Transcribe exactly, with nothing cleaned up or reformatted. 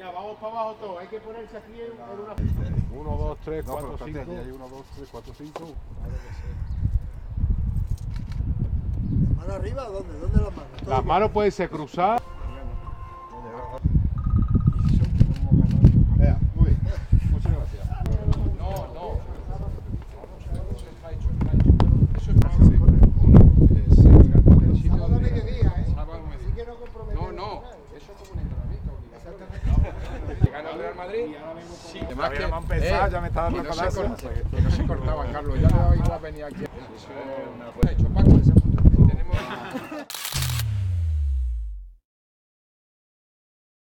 Venga, vamos para abajo todos. Hay que ponerse aquí en, en una... uno, dos, tres, No, cuatro, pero cinco. espérate, hay uno, dos, tres, cuatro, cinco. ¿Mano arriba o dónde? ¿Dónde las manos? Todo Las igual. manos pueden ser cruzadas. Vea, muy bien. Muchas gracias. No, no. Eso está hecho, está hecho. Eso está hecho. Sábado a mediodía, ¿eh? Sábado a mediodía. Así que no comprometemos. No, no. Eso es como un entrenamiento obligatorio. Exactamente. Que gana el Real Madrid. Sí, además que, Todavía no han pensado, ya me está dando que no se palazos. corta- que no se cortaba, Carlos. Ya le daba igual venir aquí. Eso es una... Está hecho, Paco. Si tenemos...